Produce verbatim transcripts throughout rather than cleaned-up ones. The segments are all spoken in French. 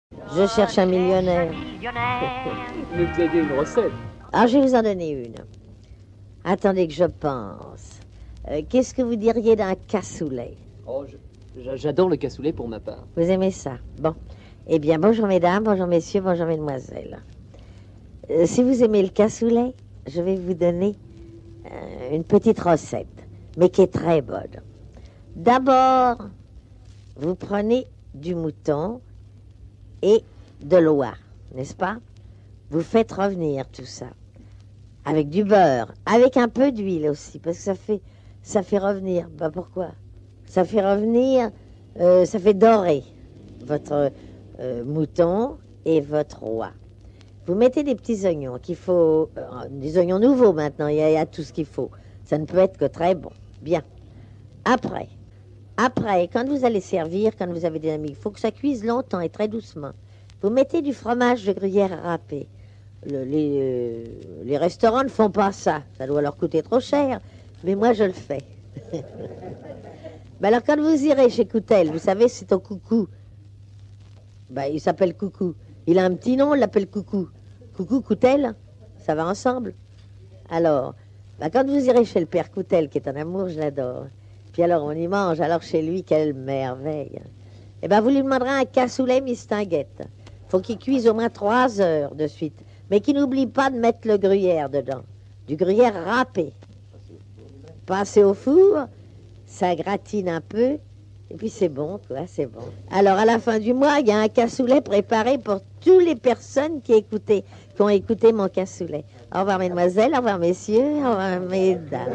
Je cherche un millionnaire. Mais vous avez une recette. Alors, je vais vous en donner une. Attendez que je pense. Euh, Qu'est-ce que vous diriez d'un cassoulet? Oh, je- j'adore le cassoulet pour ma part. Vous aimez ça? Bon. Eh bien, bonjour mesdames, bonjour messieurs, bonjour mesdemoiselles. Euh, si vous aimez le cassoulet, je vais vous donner euh, une petite recette, mais qui est très bonne. D'abord, vous prenez du mouton et de l'oie, n'est-ce pas? Vous faites revenir tout ça avec du beurre, avec un peu d'huile aussi, parce que ça fait, ça fait revenir. Bah pourquoi? Ça fait revenir, euh, ça fait dorer votre euh, mouton et votre oie. Vous mettez des petits oignons qu'il faut, euh, des oignons nouveaux maintenant. Il y, a, il y a tout ce qu'il faut. Ça ne peut être que très bon. Bien. Après, après, quand vous allez servir, quand vous avez des amis, il faut que ça cuise longtemps et très doucement. Vous mettez du fromage de gruyère râpé. Le, les, euh, les restaurants ne font pas ça. Ça doit leur coûter trop cher. Mais moi, je le fais. Ben alors, quand vous irez chez Coutel, vous savez, c'est au Coucou. Ben, il s'appelle Coucou. Il a un petit nom, on l'appelle Coucou. Coucou, Coutel, ça va ensemble. Alors, ben, quand vous irez chez le père Coutel, qui est un amour, je l'adore. Puis alors, on y mange. Alors, chez lui, quelle merveille. Eh ben, vous lui demanderez un cassoulet mistinguette. Faut qu'il cuise au moins trois heures de suite. Mais qu'il n'oublie pas de mettre le gruyère dedans. Du gruyère râpé. Passez au four, ça gratine un peu, et puis c'est bon, quoi, c'est bon. Alors, à la fin du mois, il y a un cassoulet préparé pour toutes les personnes qui, écoutaient, qui ont écouté mon cassoulet. Au revoir, mesdemoiselles, au revoir, messieurs, au revoir, mesdames.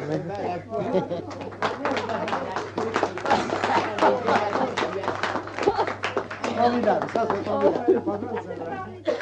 Formidable, ça c'est formidable.